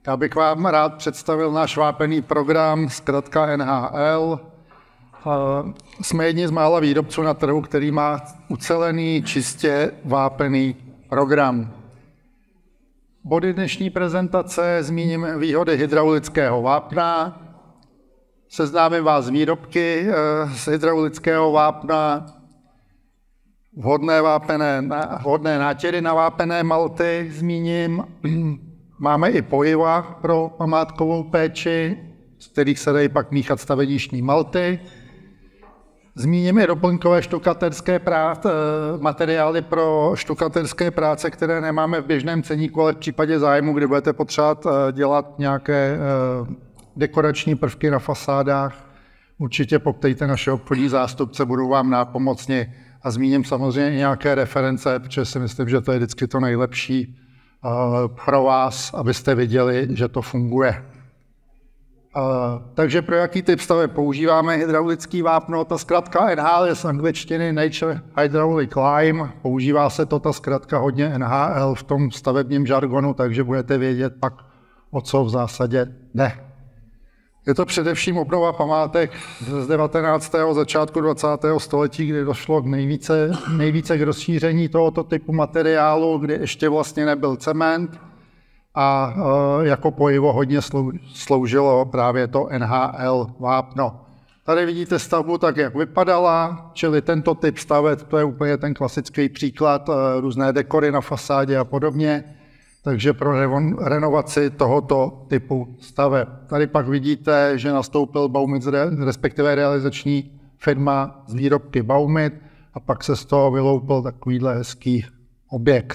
Já bych vám rád představil náš vápený program, zkrátka NHL. Jsme jedni z mála výrobců na trhu, který má ucelený, čistě vápený program. Body dnešní prezentace zmíním výhody hydraulického vápna, seznámím vás s výrobky z hydraulického vápna, vhodné nátěry na vápené malty zmíním. Máme i pojiva pro památkovou péči, z kterých se dají pak míchat staveništní malty. Zmíním i doplňkové štukaterské materiály pro štukaterské práce, které nemáme v běžném ceníku, ale v případě zájmu, kdy budete potřebovat dělat nějaké dekorační prvky na fasádách, určitě poptejte naše obchodní zástupce, budou vám nápomocni. A zmíním samozřejmě nějaké reference, protože si myslím, že to je vždycky to nejlepší pro vás, abyste viděli, že to funguje. Takže pro jaký typ staveb používáme hydraulický vápno? Ta zkratka NHL je z angličtiny Nature Hydraulic Lime. Používá se to ta zkratka hodně NHL v tom stavebním žargonu, takže budete vědět pak, o co v zásadě jde. Je to především obnova památek z 19. začátku 20. století, kdy došlo k nejvíce k rozšíření tohoto typu materiálu, kdy ještě vlastně nebyl cement a jako pojivo hodně sloužilo právě to NHL vápno. Tady vidíte stavbu tak, jak vypadala, čili tento typ staveb, to je úplně ten klasický příklad, různé dekory na fasádě a podobně. Takže pro renovaci tohoto typu staveb. Tady pak vidíte, že nastoupil Baumit, respektive realizační firma z výrobky Baumit, a pak se z toho vyloupil takovýhle hezký objekt.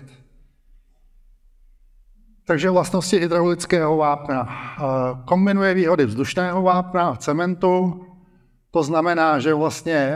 Takže vlastnosti hydraulického vápna. Kombinuje výhody vzdušného vápna a cementu. To znamená, že vlastně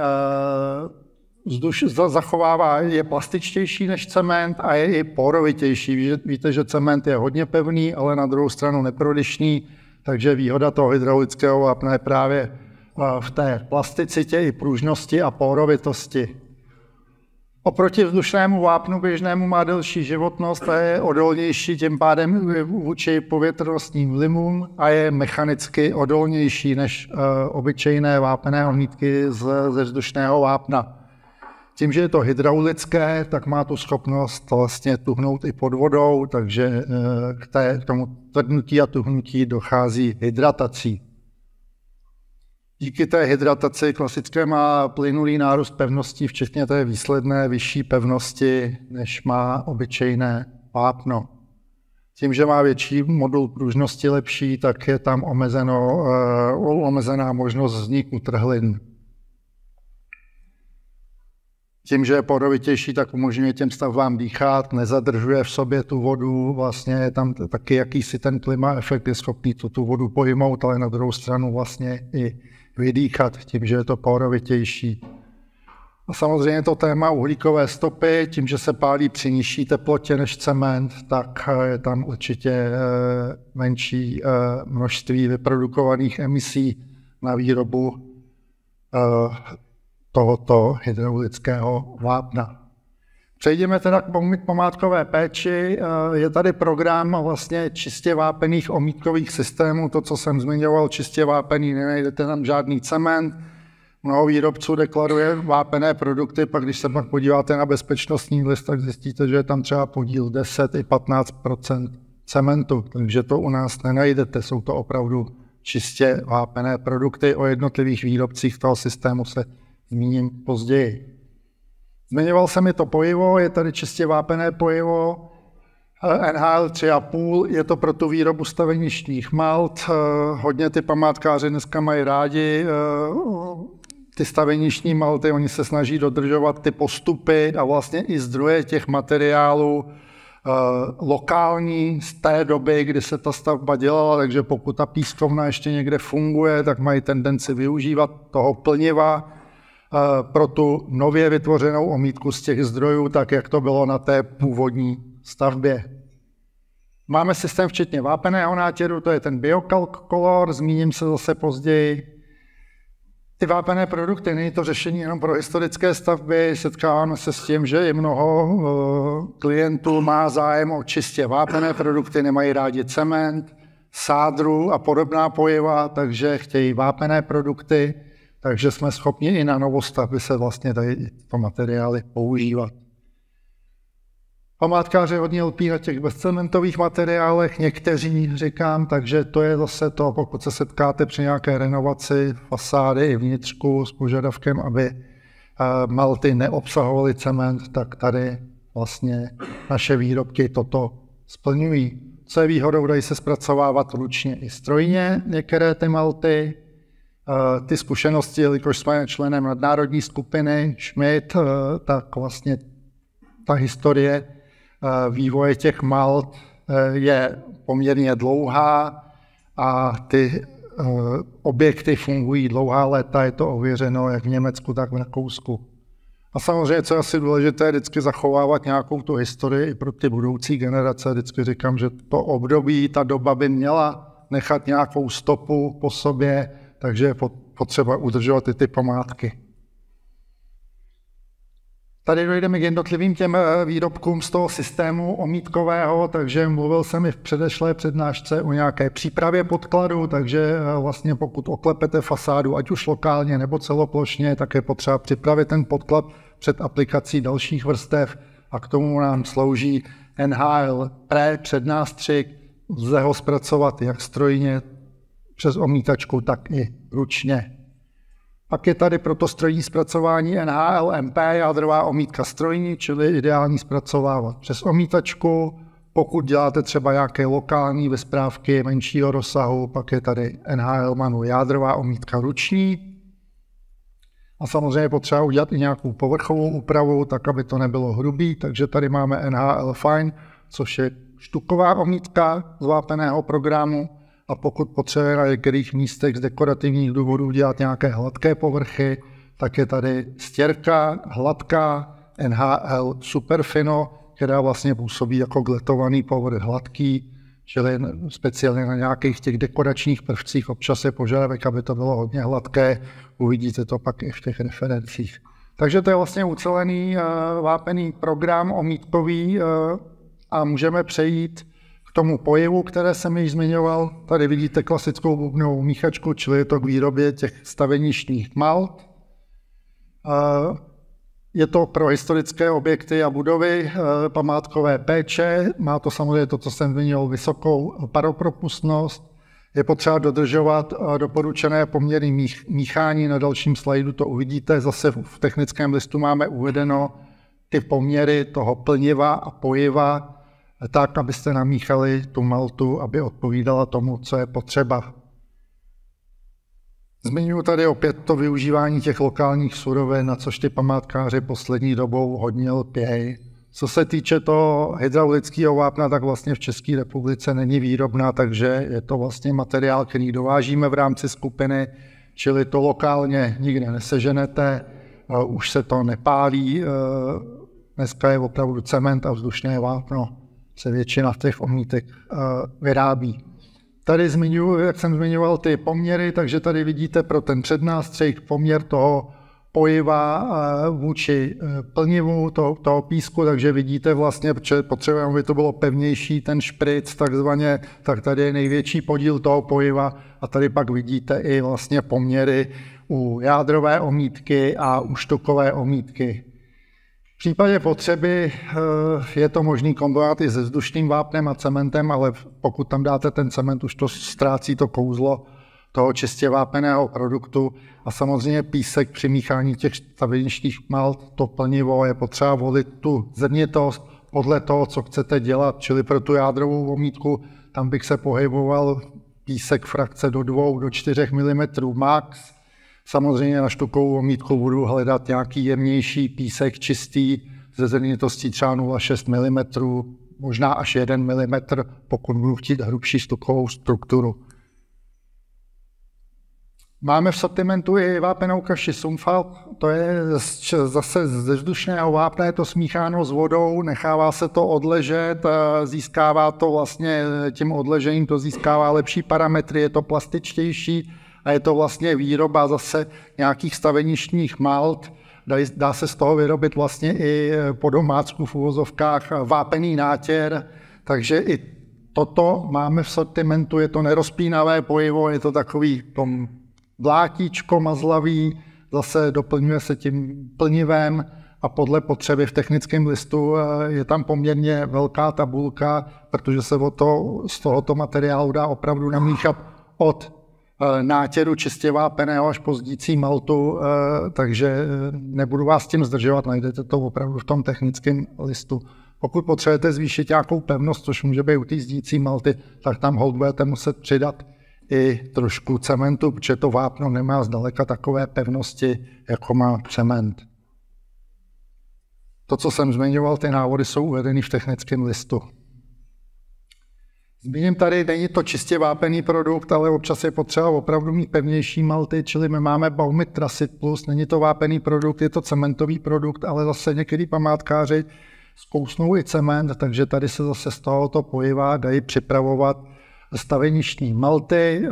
je plastičtější než cement a je i porovitější. Víte, že cement je hodně pevný, ale na druhou stranu neprodyšný, takže výhoda toho hydraulického vápna je právě v té plasticitě i pružnosti a porovitosti. Oproti vzdušnému vápnu běžnému má delší životnost a je odolnější tím pádem vůči povětrnostním vlivům a je mechanicky odolnější než obyčejné vápené ohnídky ze vzdušného vápna. Tím, že je to hydraulické, tak má tu schopnost vlastně tuhnout i pod vodou, takže k tomu tvrdnutí a tuhnutí dochází hydratací. Díky té hydrataci klasické má plynulý nárůst pevnosti, včetně té výsledné vyšší pevnosti, než má obyčejné vápno. Tím, že má větší modul pružnosti lepší, tak je tam omezená možnost vzniku trhlin. Tím, že je porovitější, tak umožňuje těm stavbám dýchat, nezadržuje v sobě tu vodu, vlastně je tam taky jakýsi ten klima efekt, je schopný tu vodu pojmout, ale na druhou stranu vlastně i vydýchat tím, že je to porovitější. A samozřejmě to téma uhlíkové stopy, tím, že se pálí při nižší teplotě než cement, tak je tam určitě menší množství vyprodukovaných emisí na výrobu tohoto hydraulického vápna. Přejdeme teda k památkové péči. Je tady program vlastně čistě vápených omítkových systémů. To, co jsem zmiňoval, čistě vápený, nenajdete tam žádný cement. Mnoho výrobců deklaruje vápené produkty, pak když se pak podíváte na bezpečnostní list, tak zjistíte, že je tam třeba podíl 10 i 15% cementu. Takže to u nás nenajdete, jsou to opravdu čistě vápené produkty. O jednotlivých výrobcích toho systému se zmíním později. Zmiňoval jsem i to pojivo, je tady čistě vápené pojivo NHL 3,5, je to pro tu výrobu staveništních malt. Hodně ty památkáři dneska mají rádi ty staveništní malty, oni se snaží dodržovat ty postupy a vlastně i zdroje těch materiálů lokální z té doby, kdy se ta stavba dělala, takže pokud ta pískovna ještě někde funguje, tak mají tendenci využívat toho plniva pro tu nově vytvořenou omítku z těch zdrojů, tak jak to bylo na té původní stavbě. Máme systém včetně vápeného nátěru, to je ten BioCalc-Color, zmíním se zase později. Ty vápené produkty, není to řešení jenom pro historické stavby, setkáváme se s tím, že i mnoho klientů má zájem o čistě vápené produkty, nemají rádi cement, sádru a podobná pojiva, takže chtějí vápené produkty, takže jsme schopni i na novostavby se vlastně tady tyto materiály používat. Památkáři hodně lpí na těch bezcementových materiálech, někteří říkám, takže to je zase to, pokud se setkáte při nějaké renovaci fasády i vnitřku s požadavkem, aby malty neobsahovaly cement, tak tady vlastně naše výrobky toto splňují. Co je výhodou, dají se zpracovávat ručně i strojně některé ty malty. Ty zkušenosti, jelikož jsme členem nadnárodní skupiny Schmidt, tak vlastně ta historie vývoje těch malt je poměrně dlouhá a ty objekty fungují dlouhá léta, je to ověřeno jak v Německu, tak v Rakousku. A samozřejmě, co je asi důležité, je vždycky zachovávat nějakou tu historii i pro ty budoucí generace. Vždycky říkám, že to období, ta doba by měla nechat nějakou stopu po sobě, takže je potřeba udržovat i ty památky. Tady dojdeme k jednotlivým těm výrobkům z toho systému omítkového, takže mluvil jsem i v předešlé přednášce o nějaké přípravě podkladu, takže vlastně pokud oklepete fasádu, ať už lokálně nebo celoplošně, tak je potřeba připravit ten podklad před aplikací dalších vrstev a k tomu nám slouží NHL přednástřik, lze ho zpracovat jak strojně přes omítačku, tak i ručně. Pak je tady pro to strojní zpracování NHLMP, jádrová omítka strojní, čili ideální zpracovávat přes omítačku. Pokud děláte třeba nějaké lokální bezprávky menšího rozsahu, pak je tady NHL Manu, jádrová omítka ruční. A samozřejmě je potřeba udělat i nějakou povrchovou úpravu, tak aby to nebylo hrubý, takže tady máme NHL Fine, což je štuková omítka z vápeného programu. A pokud potřebujeme na některých místech z dekorativních důvodů dělat nějaké hladké povrchy, tak je tady stěrka hladká NHL Superfino, která vlastně působí jako gletovaný povrch hladký, čili speciálně na nějakých těch dekoračních prvcích občas je požadavek, aby to bylo hodně hladké, uvidíte to pak i v těch referencích. Takže to je vlastně ucelený vápený program omítkový a můžeme přejít k tomu pojivu, které jsem již zmiňoval. Tady vidíte klasickou bubnovou míchačku, čili je to k výrobě těch staveništních malt. Je to pro historické objekty a budovy památkové péče. Má to samozřejmě to, co jsem zmiňoval, vysokou paropropustnost. Je potřeba dodržovat doporučené poměry míchání. Na dalším slajdu to uvidíte. Zase v technickém listu máme uvedeno ty poměry toho plniva a pojiva, tak, abyste namíchali tu maltu, aby odpovídala tomu, co je potřeba. Zmiňuji tady opět to využívání těch lokálních surovin, na což ty památkáři poslední dobou hodně lpějí. Co se týče toho hydraulického vápna, tak vlastně v České republice není výrobná, takže je to vlastně materiál, který dovážíme v rámci skupiny, čili to lokálně nikde neseženete, už se to nepálí. Dneska je opravdu cement a vzdušné vápno se většina těch omítek vyrábí. Tady zmiňuji, jak jsem zmiňoval, ty poměry, takže tady vidíte pro ten přednástřih poměr toho pojiva vůči plnivu toho písku, takže vidíte vlastně, protože potřebujeme, aby to bylo pevnější, ten špric takzvaně, tak tady je největší podíl toho pojiva a tady pak vidíte i vlastně poměry u jádrové omítky a u štukové omítky. V případě potřeby je to možný kombinovat i se vzdušným vápnem a cementem, ale pokud tam dáte ten cement, už to ztrácí to kouzlo toho čistě vápeného produktu. A samozřejmě písek při míchání těch staveništních malt, to plnivo, je potřeba volit tu zrnitost podle toho, co chcete dělat. Čili pro tu jádrovou omítku, tam bych se pohyboval písek frakce do 2 do 4 mm max. Samozřejmě na štukovou omítku budu hledat nějaký jemnější písek čistý ze zrnitostí třeba 0,6 mm, možná až 1 mm, pokud budu chtít hrubší štukovou strukturu. Máme v sortimentu i vápenou kaši Sumfal, to je zase ze vzdušného vápna, je to smícháno s vodou, nechává se to odležet, získává to vlastně tím odležením, to získává lepší parametry, je to plastičtější a je to vlastně výroba zase nějakých staveništních malt. Dá se z toho vyrobit vlastně i po domácku v uvozovkách vápený nátěr, takže i Toto máme v sortimentu, je to nerozpínavé pojivo, je to takový tom vlátíčko mazlavý, zase doplňuje se tím plnivem a podle potřeby v technickém listu je tam poměrně velká tabulka, protože se z tohoto materiálu dá opravdu namíchat od nátěru čistě vápeného až po zdící maltu, takže nebudu vás tím zdržovat, najdete to opravdu v tom technickém listu. Pokud potřebujete zvýšit nějakou pevnost, což může být u té zdící malty, tak tam holt budete muset přidat i trošku cementu, protože to vápno nemá zdaleka takové pevnosti, jako má cement. To, co jsem zmiňoval, ty návody jsou uvedeny v technickém listu. Zmíním tady, není to čistě vápený produkt, ale občas je potřeba opravdu mít pevnější malty, čili my máme Baumit Trasit Plus, není to vápený produkt, je to cementový produkt, ale zase některý památkáři zkousnou i cement, takže tady se zase z tohoto pojiva dají připravovat staveništní malty.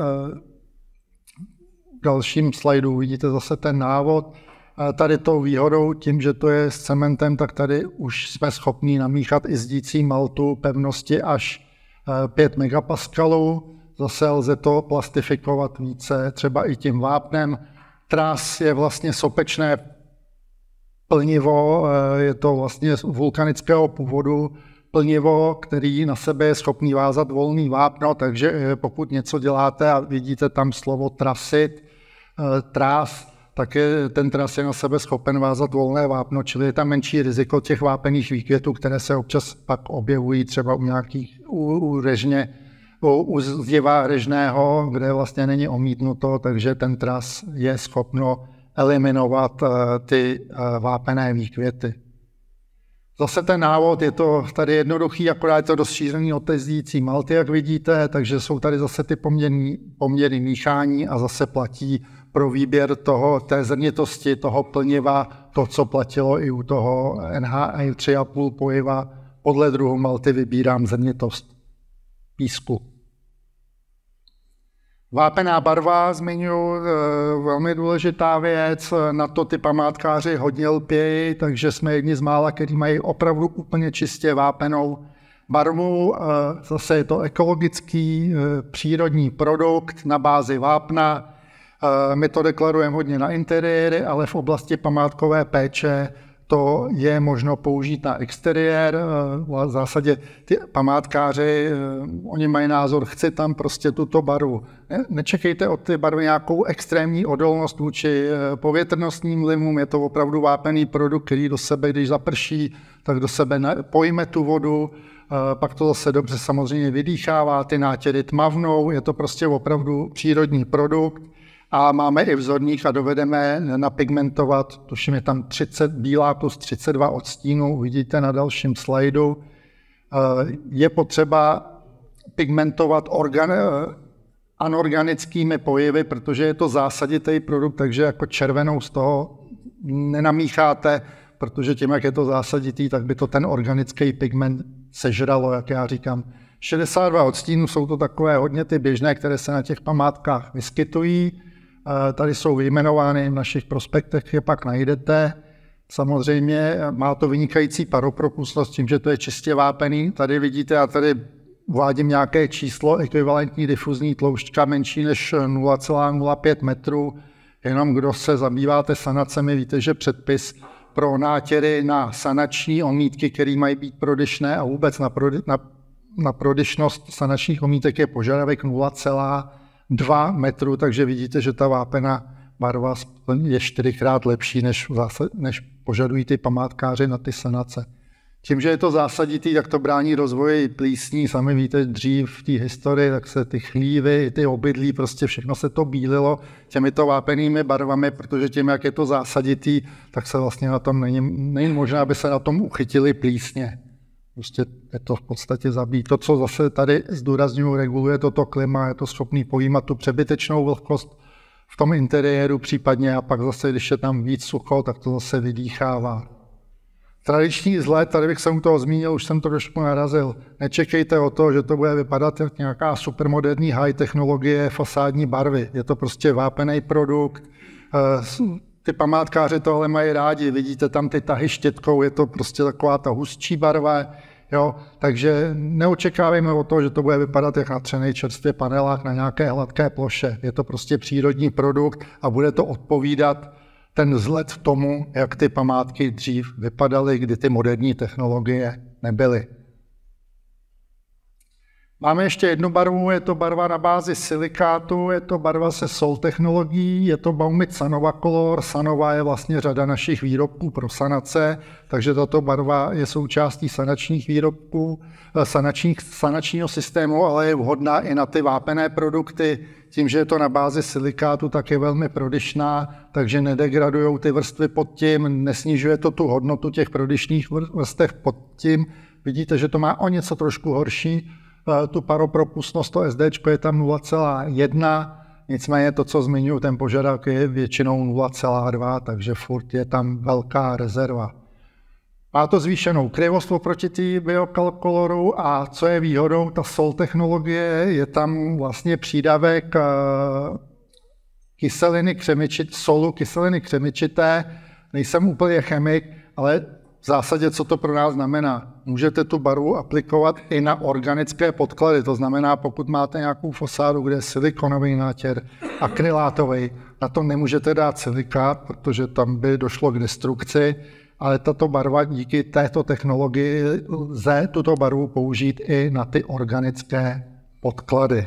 V dalším slajdu vidíte zase ten návod. Tady tou výhodou, tím, že to je s cementem, tak tady už jsme schopni namíchat i zdící maltu pevnosti až 5 megapaskalů. Zase lze to plastifikovat více, třeba i tím vápnem. Tras je vlastně sopečné plnivo, je to vlastně vulkanického původu plnivo, který na sebe je schopný vázat volný vápno, takže pokud něco děláte a vidíte tam slovo trasit, trás, tak ten tras je na sebe schopen vázat volné vápno, čili je tam menší riziko těch vápených výkvětů, které se občas pak objevují třeba u nějakých u zdiva režného, kde vlastně není omítnuto, takže ten tras je schopno eliminovat ty vápené výkvěty. Zase ten návod, je to tady jednoduchý, akorát je to rozšířený od té zdící malty, jak vidíte, takže jsou tady zase ty poměry míchání a zase platí pro výběr té zrnitosti, toho plniva, to, co platilo i u toho NHL 3,5 pojiva. Podle druhu malty vybírám zrnitost písku. Vápená barva zmiňuji, velmi důležitá věc, na to ty památkáři hodně lpějí, takže jsme jedni z mála, kteří mají opravdu úplně čistě vápenou barvu. Zase je to ekologický, přírodní produkt na bázi vápna. My to deklarujeme hodně na interiéry, ale v oblasti památkové péče to je možno použít na exteriér. V zásadě ty památkáři, oni mají názor, chci tam prostě tuto barvu. Nečekejte od té barvy nějakou extrémní odolnost vůči povětrnostním vlivům, je to opravdu vápený produkt, který do sebe, když zaprší, tak do sebe pojme tu vodu, pak to zase dobře samozřejmě vydýchává, ty nátěry tmavnou, je to prostě opravdu přírodní produkt. A máme i vzorník a dovedeme napigmentovat, tuším je tam 30 bílá plus 32 odstínů, uvidíte na dalším slajdu. Je potřeba pigmentovat anorganickými pojivy, protože je to zásaditý produkt, takže jako červenou z toho nenamícháte, protože tím, jak je to zásaditý, tak by to ten organický pigment sežralo, jak já říkám. 62 odstínů jsou to takové hodně ty běžné, které se na těch památkách vyskytují. Tady jsou vyjmenovány v našich prospektech, je pak najdete. Samozřejmě má to vynikající paropropustnost tím, že to je čistě vápený. Tady vidíte, já tady uvádím nějaké číslo, ekvivalentní difuzní tloušťka menší než 0,05 metrů. Jenom kdo se zabýváte sanacemi, víte, že předpis pro nátěry na sanační omítky, které mají být prodyšné a vůbec na prodyšnost sanačních omítek je požadavek 0,2 metru, takže vidíte, že ta vápená barva je 4krát lepší, než požadují ty památkáři na ty sanace. Tím, že je to zásaditý, tak to brání rozvoji plísní. Sami víte, dřív v té historii, tak se ty chlívy, ty obydlí, prostě všechno se to bílilo těmito vápenými barvami, protože tím, jak je to zásaditý, tak se vlastně na tom není možné, aby se na tom uchytili plísně. Prostě je to v podstatě zabít. To, co zase tady zdůrazňuji, reguluje toto klima, je to schopný pojímat tu přebytečnou vlhkost v tom interiéru případně a pak zase, když je tam víc sucho, tak to zase vydýchává. Tradiční vzhled, tady bych se u toho zmínil, už jsem to trošku narazil. Nečekejte o to, že to bude vypadat jak nějaká supermoderní high technologie fasádní barvy. Je to prostě vápený produkt. Ty památkáři tohle mají rádi. Vidíte tam ty tahy štětkou, je to prostě taková ta hustší barva. Jo? Takže neočekávejme od toho, že to bude vypadat jak natřený čerstvě panelák na nějaké hladké ploše. Je to prostě přírodní produkt a bude to odpovídat ten vzhled tomu, jak ty památky dřív vypadaly, kdy ty moderní technologie nebyly. Máme ještě jednu barvu, je to barva na bázi silikátu, je to barva se Sol technologií, je to Baumit Sanova Color. Sanova je vlastně řada našich výrobků pro sanace, takže tato barva je součástí sanačních výrobků, sanačního systému, ale je vhodná i na ty vápené produkty. Tím, že je to na bázi silikátu, tak je velmi prodyšná, takže nedegradují ty vrstvy pod tím, nesnižuje to tu hodnotu těch prodyšných vrstev pod tím. Vidíte, že to má o něco trošku horší. Tu paropropustnost, to SD je tam 0,1, nicméně to, co zmiňuji, ten požadavek je většinou 0,2, takže furt je tam velká rezerva. Má to zvýšenou kryvost oproti té biokoloru a co je výhodou, ta Sol technologie, je tam vlastně přídavek solu kyseliny křemičité. Nejsem úplně chemik, ale v zásadě, co to pro nás znamená? Můžete tu barvu aplikovat i na organické podklady, to znamená, pokud máte nějakou fasádu, kde je silikonový nátěr, akrylátový, na to nemůžete dát silikát, protože tam by došlo k destrukci, ale tato barva díky této technologii lze tuto barvu použít i na ty organické podklady.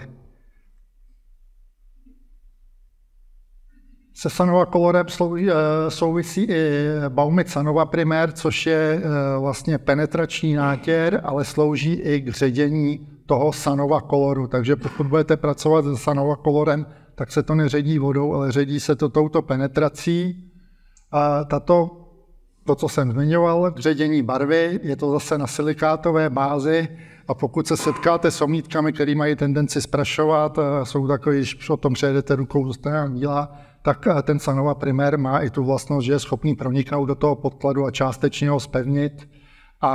Se Sanova Colorem souvisí i Baumit Sanova Primer, což je vlastně penetrační nátěr, ale slouží i k ředění toho Sanova Coloru. Takže pokud budete pracovat se Sanova Colorem, tak se to neředí vodou, ale ředí se to touto penetrací. A to, co jsem zmiňoval, k ředění barvy, je to zase na silikátové bázi. A pokud se setkáte s omítkami, které mají tendenci sprašovat, jsou takové, když o tom přejedete rukou, zůstane bílá, tak ten Sanova Primer má i tu vlastnost, že je schopný proniknout do toho podkladu a částečně ho zpevnit, a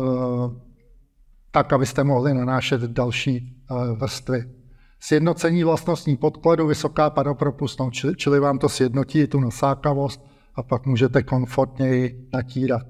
tak, abyste mohli nanášet další vrstvy. Sjednocení vlastností podkladu, vysoká paropropustnost, čili vám to sjednotí tu nasákavost a pak můžete komfortněji natírat.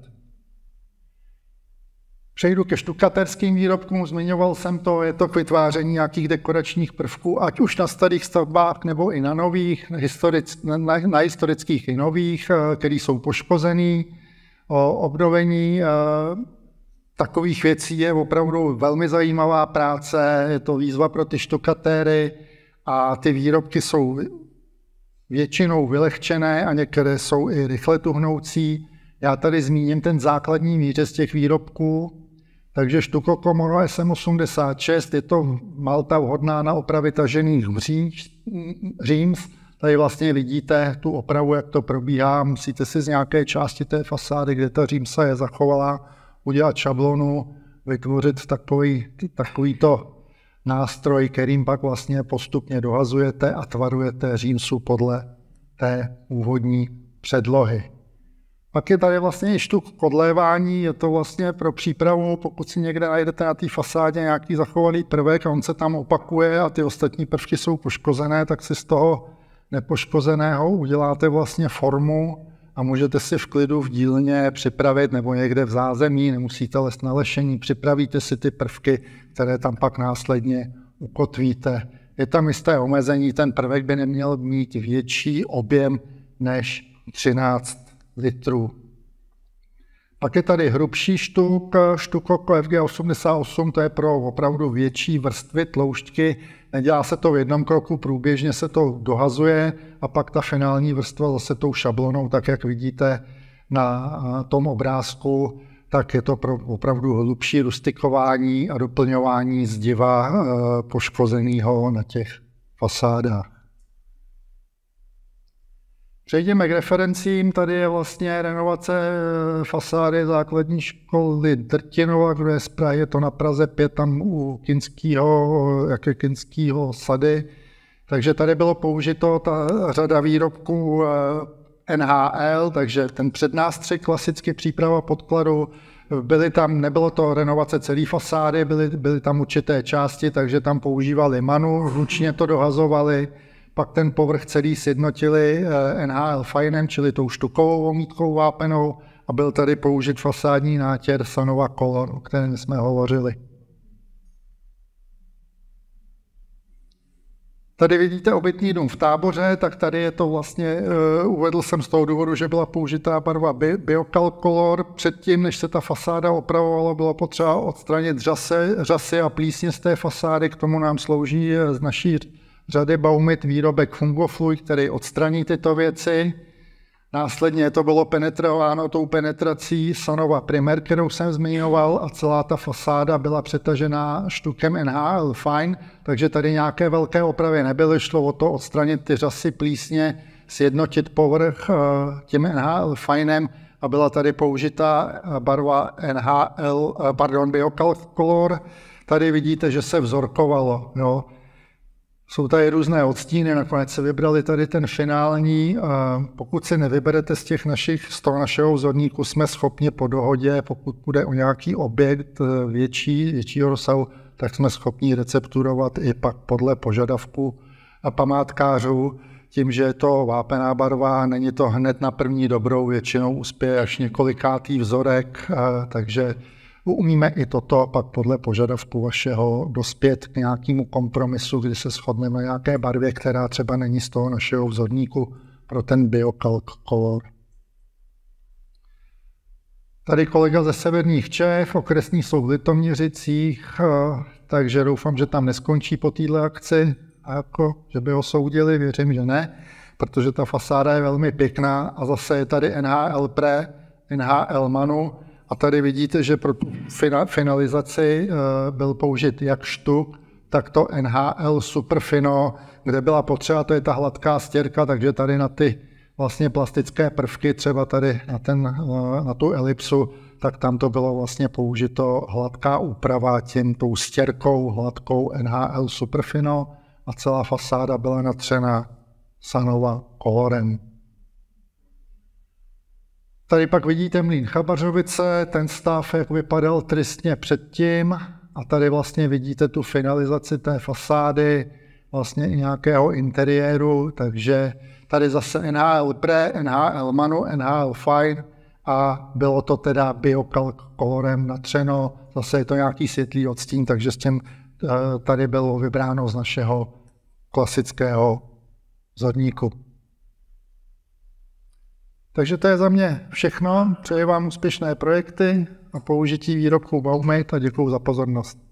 Přejdu ke štukaterským výrobkům, zmiňoval jsem to, je to k vytváření nějakých dekoračních prvků, ať už na starých stavbách, nebo i na nových, na historických i nových, které jsou poškozený. Obnovení takových věcí je opravdu velmi zajímavá práce, je to výzva pro ty štukatéry a ty výrobky jsou většinou vylehčené a některé jsou i rychle tuhnoucí. Já tady zmíním ten základní výřez těch výrobků. Takže Stucco Comoro SM86, je to malta vhodná na opravy tažených říms. Tady vlastně vidíte tu opravu, jak to probíhá. Musíte si z nějaké části té fasády, kde ta římsa je zachovalá, udělat šablonu, vytvořit takovýto nástroj, kterým pak vlastně postupně dohazujete a tvarujete římsu podle té úvodní předlohy. Pak je tady vlastně i štuk k odlévání, je to vlastně pro přípravu, pokud si někde najdete na té fasádě nějaký zachovaný prvek a on se tam opakuje a ty ostatní prvky jsou poškozené, tak si z toho nepoškozeného uděláte vlastně formu a můžete si v klidu v dílně připravit nebo někde v zázemí, nemusíte lézt na lešení, připravíte si ty prvky, které tam pak následně ukotvíte. Je tam jisté omezení, ten prvek by neměl mít větší objem než 13 litrů. Pak je tady hrubší štuk, Stucco FG88, to je pro opravdu větší vrstvy tloušťky. Nedělá se to v jednom kroku, průběžně se to dohazuje a pak ta finální vrstva zase tou šablonou, tak jak vidíte na tom obrázku, tak je to pro opravdu hlubší rustikování a doplňování zdiva poškozeného na těch fasádách. Přejdeme k referencím. Tady je vlastně renovace fasády základní školy Drtinova, kdo je z Prahy, je to na Praze 5, tam u Kinského sady. Takže tady bylo použito ta řada výrobků NHL, takže ten přednástřik, klasicky příprava podkladu, nebylo to renovace celé fasády, byly tam určité části, takže tam používali manu, ručně to dohazovali. Pak ten povrch celý sjednotili NHL finem, čili tou štukovou omítkou vápenou a byl tady použit fasádní nátěr Sanova Color, o kterém jsme hovořili. Tady vidíte obytný dům v Táboře, tak tady je to vlastně, uvedl jsem z toho důvodu, že byla použitá barva Biocolor. Předtím, než se ta fasáda opravovala, bylo potřeba odstranit řasy a plísně z té fasády. K tomu nám slouží z naší řady Baumit výrobek Fungofluid, který odstraní tyto věci. Následně to bylo penetrováno tou penetrací Sanova Primer, kterou jsem zmiňoval, a celá ta fasáda byla přetažená štukem NHL Fine, takže tady nějaké velké opravy nebyly, šlo o to odstranit ty řasy, plísně, sjednotit povrch tím NHL Finem a byla tady použita barva Biocolor. Tady vidíte, že se vzorkovalo. Jo. Jsou tady různé odstíny, nakonec se vybrali tady ten finální. Pokud si nevyberete z toho našeho vzorníku, jsme schopni po dohodě, pokud bude o nějaký objekt většího rozsahu, tak jsme schopni recepturovat i pak podle požadavku památkářů. Tím, že je to vápená barva, není to hned na první dobrou, většinou uspěje až několikátý vzorek, takže umíme i toto pak podle požadavku vašeho dospět k nějakému kompromisu, kdy se shodneme na nějaké barvě, která třeba není z toho našeho vzorníku pro ten Biocolor. Tady kolega ze severních Čech, okresní soud v Litoměřicích, takže doufám, že tam neskončí po této akci, a že by ho soudili, věřím, že ne, protože ta fasáda je velmi pěkná a zase je tady NHL Pre, NHL Manu. A tady vidíte, že pro tu finalizaci byl použit jak štuk, tak to NHL Superfino, kde byla potřeba, to je ta hladká stěrka, takže tady na ty vlastně plastické prvky, třeba tady na tu elipsu, tak tam to bylo vlastně použito hladká úprava tou stěrkou hladkou NHL Superfino a celá fasáda byla natřena Sanova Colorem. Tady pak vidíte mlýn Chabařovice, ten stav, jak vypadal tristně předtím, a tady vlastně vidíte tu finalizaci té fasády, vlastně i nějakého interiéru, takže tady zase NHL Pre, NHL Manu, NHL Fine a bylo to teda Biocolorem natřeno, zase je to nějaký světlý odstín, takže s tím tady bylo vybráno z našeho klasického vzorníku. Takže to je za mě všechno. Přeji vám úspěšné projekty a použití výrobků Baumit a děkuji za pozornost.